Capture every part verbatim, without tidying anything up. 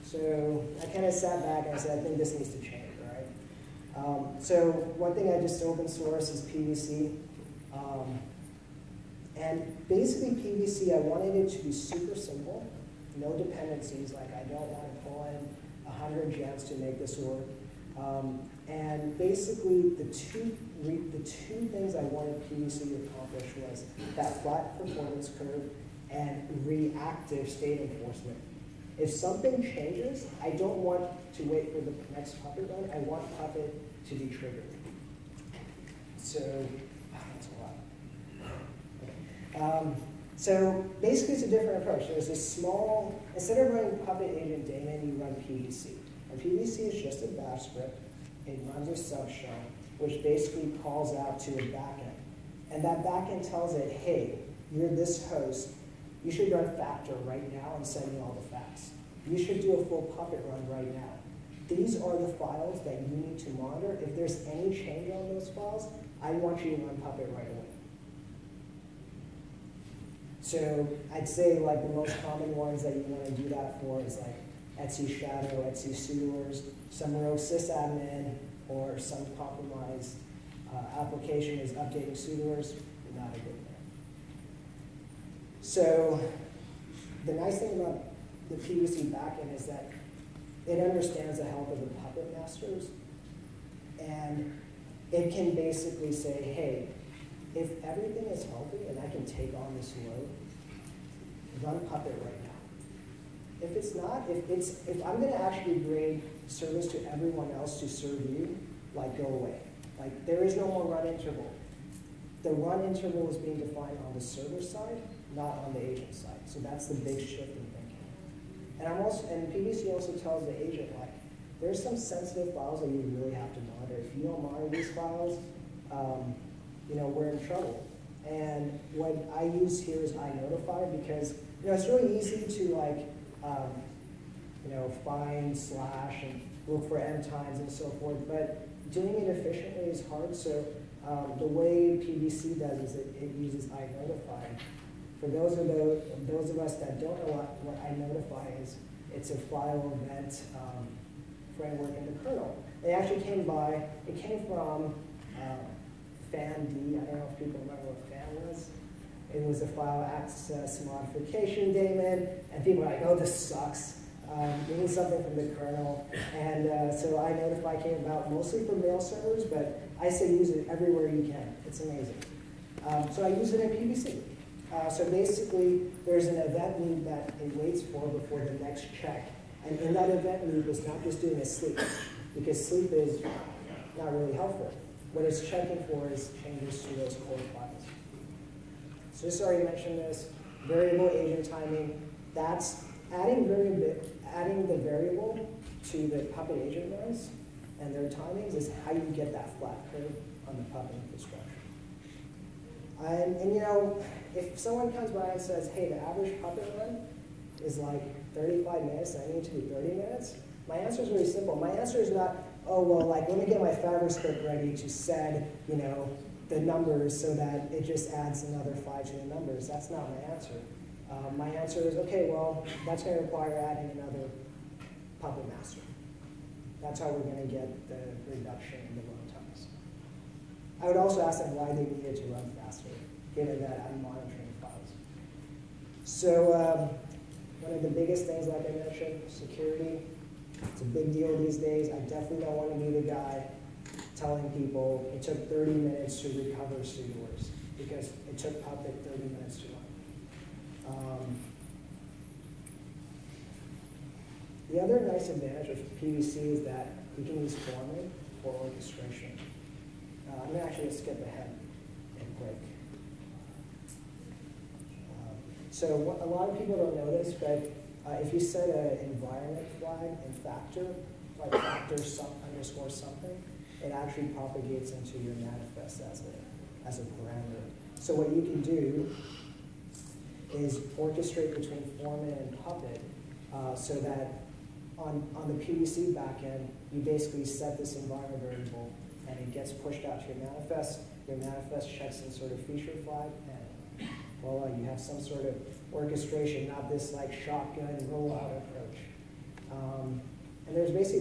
So I kind of sat back and I said, I think this needs to change, right? Um, so one thing I just open source is P V C. Um, and basically P V C, I wanted it to be super simple, no dependencies, like I don't want to pull in one hundred gems to make this work. Um, and basically the two, the two things I wanted P V C to accomplish was that flat performance curve and reactive state enforcement. If something changes, I don't want to wait for the next Puppet run. I want Puppet to be triggered. So, oh, that's a lot. Um, so basically it's a different approach. There's this small, instead of running Puppet agent daemon, you run P V C. And P V C is just a bash script. It runs a subshell, which basically calls out to a backend. And that backend tells it, hey, you're this host. You should run factor right now and send me all the facts. You should do a full Puppet run right now. These are the files that you need to monitor. If there's any change on those files, I want you to run Puppet right away. So I'd say like the most common ones that you want to do that for is like Etsy Shadow, Etsy Suitors, some rogue sysadmin, or some compromised uh, application is updating suitors. Not a good thing. So the nice thing about the P V C backend is that it understands the health of the Puppet masters, and it can basically say, hey, if everything is healthy and I can take on this load, run Puppet right now. If it's not, if it's if I'm going to actually grade service to everyone else to serve you, like go away. Like there is no more run interval. The run interval is being defined on the server side, not on the agent side. So that's the big shift in thinking. And I'm also, and P V C also tells the agent, like, there's some sensitive files that you really have to monitor. If you don't monitor these files, um, you know, we're in trouble. And what I use here is iNotify because, you know, it's really easy to like, um, you know, find slash and look for M times and so forth, but doing it efficiently is hard. So um, the way P V C does is it, it uses iNotify. For those of those, those of us that don't know what, what iNotify is, it's a file event um, framework in the kernel. It actually came by, it came from um, fan D. I don't know if people remember what fan was. It was a file access modification daemon, and people were like, oh, this sucks. Um, we need something from the kernel. And uh, so iNotify came about mostly for mail servers, but I say use it everywhere you can. It's amazing. Um, so I use it in P V C. Uh, so basically, there's an event loop that it waits for before the next check. And in that event loop, it's not just doing a sleep, because sleep is not really helpful. What it's checking for is changes to those core files. So just already mentioned this, variable agent timing. That's adding, variable, adding the variable to the Puppet agent runs and their timings is how you get that flat curve on the Puppet infrastructure. And, and you know, if someone comes by and says, hey, the average Puppet run is like thirty-five minutes and I need to do thirty minutes, my answer is really simple. My answer is not, oh, well, like, let me get my fabric script ready to set, you know, the numbers so that it just adds another five to the numbers. That's not my answer. Um, my answer is, okay, well, that's going to require adding another Puppet master. That's how we're going to get the reduction in the load times. I would also ask them why they needed to run faster, given that I'm monitoring files. So um, one of the biggest things, like I mentioned, security. It's a big deal these days. I definitely don't want to be the guy telling people it took thirty minutes to recover suitors because it took Puppet thirty minutes to run. Um, the other nice advantage of P V C is that we can use Foreman for orchestration. Uh, I'm actually going to skip ahead and quick. Um, so what, a lot of people don't know this, but uh, if you set an environment flag in factor, like factor some, underscore something, it actually propagates into your manifest as a, as a parameter. So what you can do is orchestrate between Foreman and Puppet uh, so that on, on the P V C backend, you basically set this environment variable and it gets pushed out to your manifest. Your manifest checks some sort of feature flag, and voila, you have some sort of orchestration, not this like shotgun rollout approach. Um,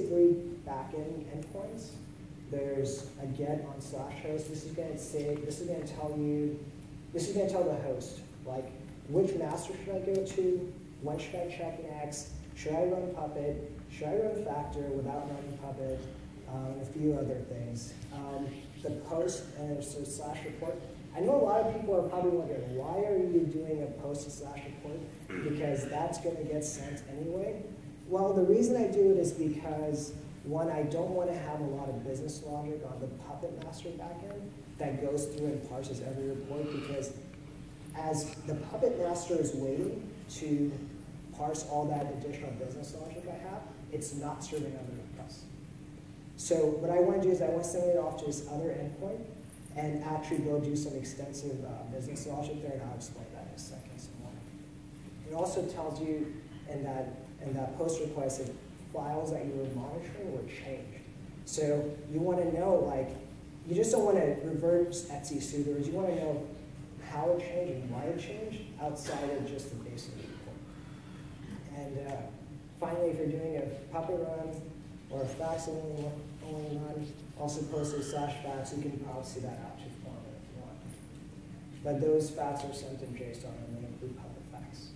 three backend endpoints. There's a get on slash host. This is going to say, this is going to tell you, this is going to tell the host, like, which master should I go to? When should I check next? Should I run Puppet? Should I run Factor without running Puppet? Um, and a few other things. Um, the post and so slash report. I know a lot of people are probably wondering, why are you doing a post and slash report? Because that's going to get sent anyway. Well, the reason I do it is because, one, I don't want to have a lot of business logic on the Puppet master backend that goes through and parses every report, because as the Puppet master is waiting to parse all that additional business logic I have, it's not serving other requests. So what I want to do is I want to send it off to this other endpoint and actually go do some extensive uh, business logic there, and I'll explain that in a second some more. It also tells you in that, in that post request if files that you were monitoring were changed. So you want to know, like, you just don't want to reverse Etsy suitors. You want to know how it changed and why it changed outside of just the basic report. And uh, finally, if you're doing a Puppet run or a fax only, only run, also post a slash fax, you can probably see that out to format if you want. But those fax are sent in JSON and they include Puppet fax.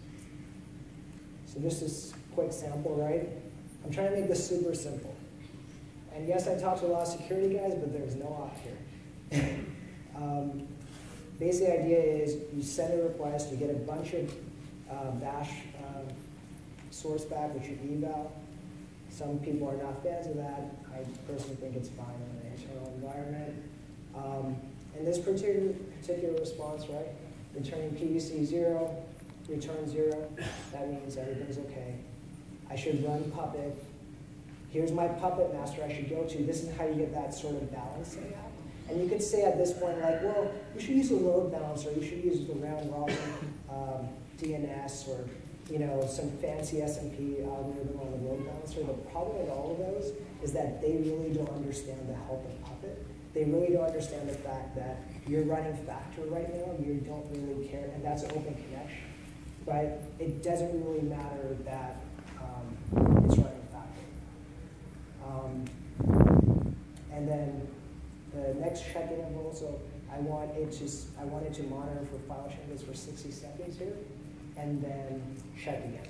So just this quick sample, right? I'm trying to make this super simple. And yes, I talked to a lot of security guys, but there's no opt here. um, basic idea is you send a request, you get a bunch of uh, bash um, source back, which you eval. Some people are not fans of that. I personally think it's fine in an internal environment. Um, in this particular, particular response, right, returning P V C zero, return zero, that means everything's okay. I should run Puppet. Here's my Puppet master I should go to. This is how you get that sort of balancing out. And you could say at this point, like, well, you should use a load balancer. You should use the round robin um, D N S or, you know, some fancy S M P algorithm on the load balancer. The problem with all of those is that they really don't understand the health of Puppet. They really don't understand the fact that you're running Factor right now. You don't really care, and that's an open connection. But it doesn't really matter that um, it's running Factor. Um, and then the next check interval, so I want it to I want it to monitor for file changes for sixty seconds here, and then check again.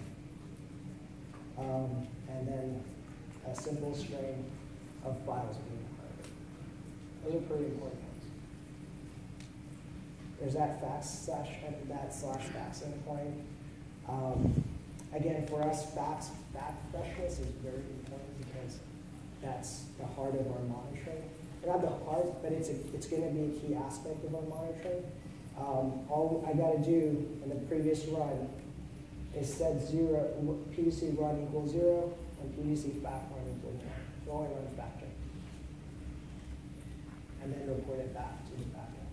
Um, and then a simple string of files being monitored. Those are pretty important ones. There's that fax slash that slash fax endpoint. Um, again, for us, fax fact freshness is very important because that's the heart of our monitoring. Not the heart, but it's a, it's going to be a key aspect of our monitoring. Um, all I got to do in the previous run is set zero, P V C run equals zero, and P V C fact run equals one. So only run Factor. And then report it back to the backend.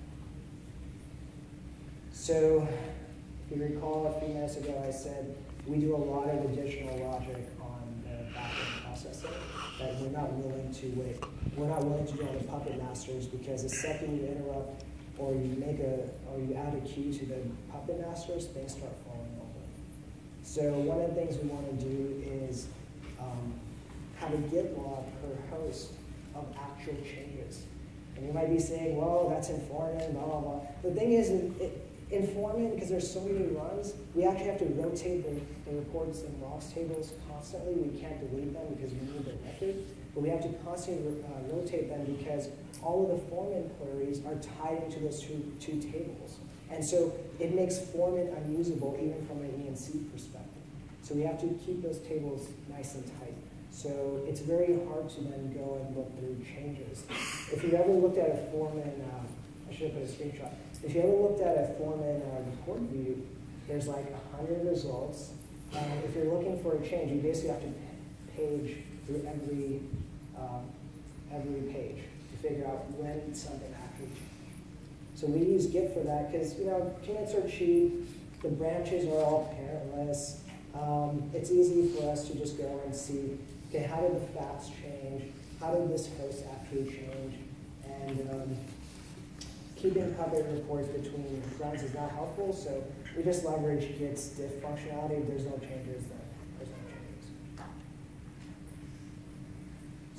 So if you recall a few minutes ago, I said we do a lot of additional logic on the backend processing that we're not willing to wait. We're not willing to do on the Puppet masters because the second you interrupt or you make a or you add a key to the Puppet masters, things start falling over. So one of the things we want to do is um, have a git log per host of actual changes. And you might be saying, well, that's informant, blah, blah, blah. The thing is, it, informant, because there's so many runs, we actually have to rotate the, the reports and logs tables constantly. We can't delete them because we need the record. But we have to constantly uh, rotate them because all of the foreman queries are tied into those two, two tables. And so it makes foreman unusable even from an E N C perspective. So we have to keep those tables nice and tight. So it's very hard to then go and look through changes. If you ever looked at a foreman, um, I should have put a screenshot. If you ever looked at a foreman uh, report view, there's like a hundred results. And if you're looking for a change, you basically have to page through every um, every page to figure out when something actually changed. So we use Git for that because, you know, commits are cheap, the branches are all parentless. Um, it's easy for us to just go and see, okay, how did the facts change? How did this host actually change? And um, keeping Puppet reports between runs is not helpful, so we just leverage Git's diff functionality. If there's no changes, then there's no changes.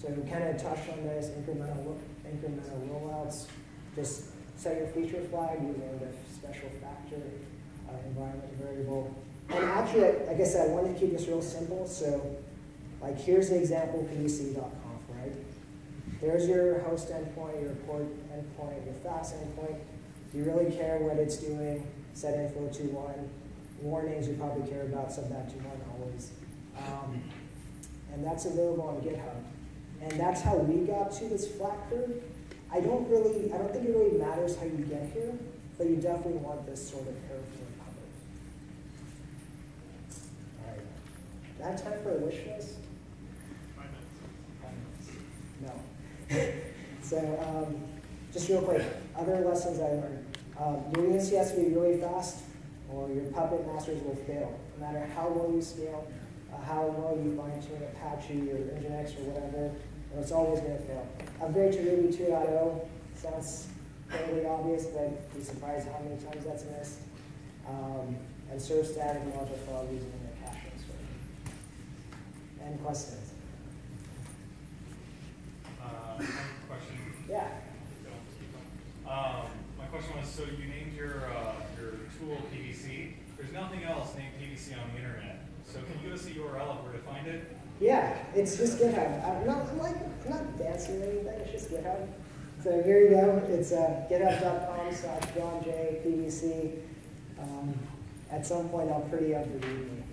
So we kind of touched on this, incremental, incremental rollouts. Just set your feature flag using the special factor uh, environment variable. And actually, like I said, I wanted to keep this real simple. So like here's the example P V C dot conf, right? There's your host endpoint, your port endpoint, your fast endpoint. Do you really care what it's doing? Set info to one. Warnings you probably care about, set that to one always. Um, and that's available on GitHub. And that's how we got to this flat curve. I don't really, I don't think it really matters how you get here, but you definitely want this sort of curve to recover. All right. Do I have time for a wish list? Five minutes. Five minutes. No. So um, just real quick, other lessons I learned. Um, your E N C has to be really fast, or your Puppet masters will fail. No matter how well you scale, uh, how well you fine-tune Apache or Nginx or whatever, it's always going to fail. Upgrade to Ruby two point oh sounds fairly obvious, but you'd be surprised how many times that's missed. Um, and serve static module file using the caching strategy. Any questions? Uh, one question. Yeah. Um, my question was, so you named your uh, your tool P V C. There's nothing else named P V C on the internet. So can you give us a U R L of where to find it? Yeah, it's just GitHub. I'm not, I'm like, I'm not fancy or anything, it's just GitHub. So here you go, it's uh, github dot com slash John J P V C. Um, at some point I'll pretty up the readme.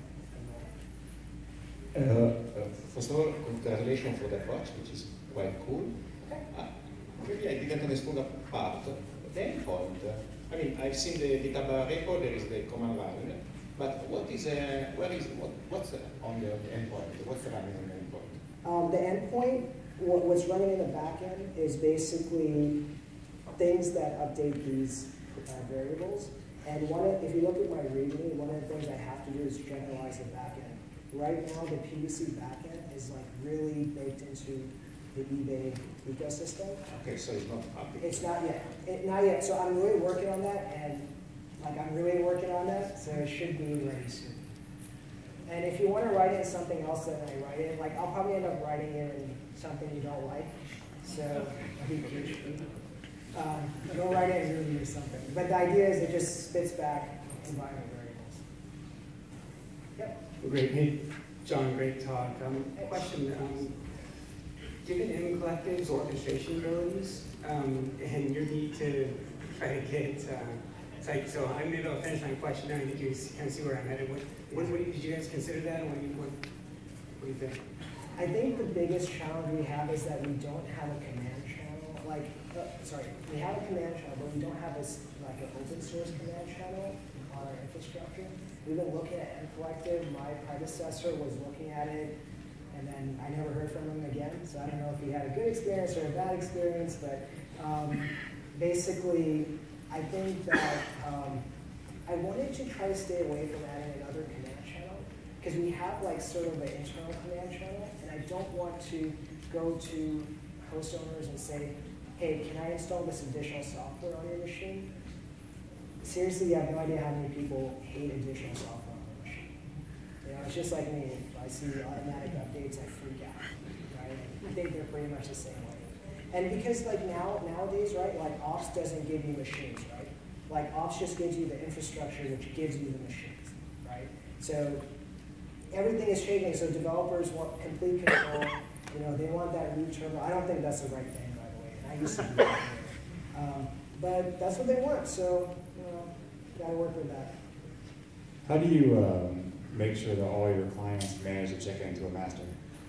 Uh, uh, first of all, congratulations for the watch, which is quite cool. Uh, maybe I didn't understand that part. The endpoint, uh, I mean, I've seen the GitHub repo, there is the command line. But what is uh, where is what, what's the, on the endpoint? What's running on the endpoint? Um, the endpoint, what, what's running in the back end is basically things that update these uh, variables. And one of, if you look at my README, one of the things I have to do is generalize the back end. Right now, the P V C back end is like really baked into the eBay ecosystem. Okay, so it's not updated. It's not yet. It, not yet. So I'm really working on that, and like I'm really working on that, so it should be ready soon. And if you want to write in something else that I write in, like I'll probably end up writing in something you don't like. So um, go write in Ruby or something. But the idea is it just spits back environment variables. Yep. Well, great. Hey, John, great talk. Um, Hey. question. Um, given M Collective's orchestration abilities um, and your need to try to get uh, It's like, so I'm maybe I'll finish my question now and you can kind of see where I'm headed. What, what, what did you guys consider that? What do you, what, what do you think? I think the biggest challenge we have is that we don't have a command channel. Like, uh, sorry, we have a command channel, but we don't have this like an open source command channel on our infrastructure. We've been looking at M Collective. My predecessor was looking at it, and then I never heard from him again. So I don't know if he had a good experience or a bad experience, but um, basically, I think that um, I wanted to try to stay away from adding another command channel because we have like sort of an internal command channel, and I don't want to go to host owners and say, hey, can I install this additional software on your machine? Seriously, you have no idea how many people hate additional software on their machine. You know, it's just like me. If I see automatic updates, I freak out. Right? I think they're pretty much the same way. And because like now nowadays, right, like ops doesn't give you machines, right? Like ops just gives you the infrastructure which gives you the machines, right? So everything is changing, so developers want complete control. You know, they want that root terminal. I don't think that's the right thing, by the way. And I used to do that. Um, but that's what they want, so you know, gotta work with that. How do you um, make sure that all your clients manage to check into a master?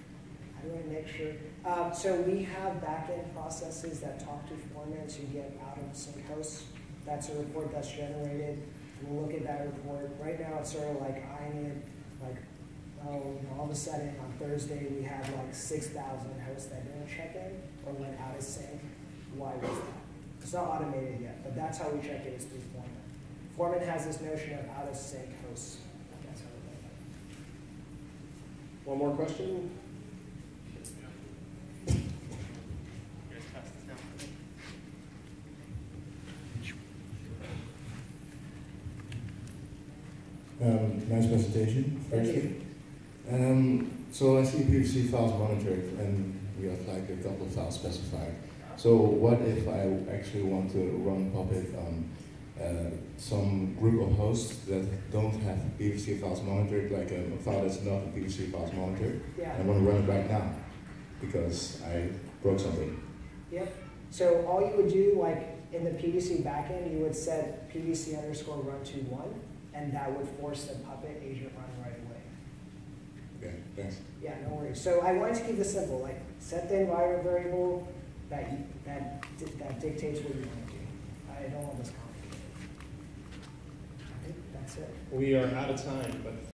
How do I make sure? Uh, so we have back-end processes that talk to formats who get out of sync hosts. That's a report that's generated. We'll look at that report. Right now it's sort of like eyeing it, like, oh, you know, all of a sudden on Thursday we had like six thousand hosts that didn't check in or went out of sync. Why was that? It's not automated yet, but that's how we check it is through Foreman. Foreman has this notion of out of sync hosts. That's how we do it. One more question? Um, nice presentation. Thank Firstly. you. Um, so I see P V C files monitored, and we have like a couple of files specified. So what if I actually want to run Puppet on uh, some group of hosts that don't have P V C files monitored, like a file that's not a P V C files monitored, Yeah. and I want to run it right now because I broke something. Yep. So all you would do, like in the P V C backend, you would set P V C underscore run to one, and that would force the Puppet agent run right away. Okay, thanks. Yeah, no worries. So I wanted to keep this simple, like set the environment variable that you, that that dictates what you want to do. I don't want this complicated. I think that's it. We are out of time, but